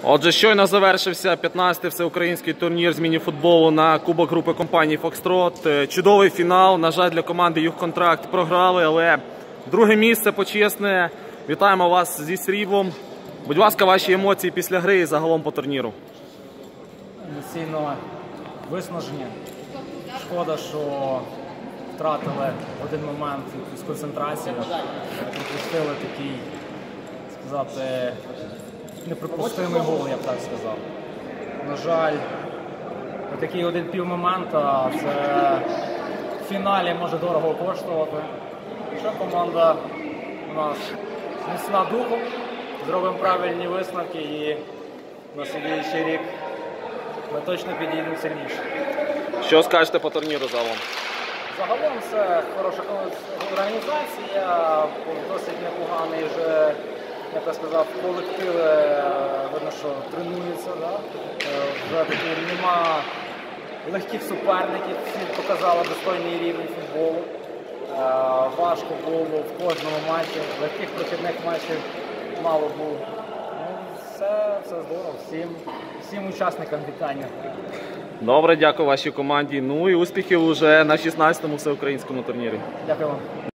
Отже, щойно завершився 15-й всеукраїнський турнір з міні-футболу на Кубок групи компанії «Фокстрот». Чудовий фінал. На жаль, для команди «Югконтракт» програли, але друге місце почесне. Вітаємо вас зі сріблом. Будь ласка, ваші емоції після гри і загалом по турніру. Емоційно виснаження. Шкода, що втратили в один момент з концентрацію. Пропустили такий, сказати, неприпустимий гол, я б так сказав. На жаль, такий один півмомента, це в фіналі може дорого коштувати. Що команда у нас міцна духом, зробимо правильні висновки і на слідуючий рік ми точно підійдемо сильніше. Що скажете по турніру загалом? Загалом це хороша організація, досить непоганий вже, я так сказав, колектив, видно, що тренуються. Да? Вже таки нема легких суперників, всі показали достойний рівень футболу. Важко було в кожному матчі, легких прохідних матчів мало було. Все здорово, всім учасникам вітання. Добре, дякую вашій команді. Ну і успіхів уже на 16-му всеукраїнському турнірі. Дякую вам.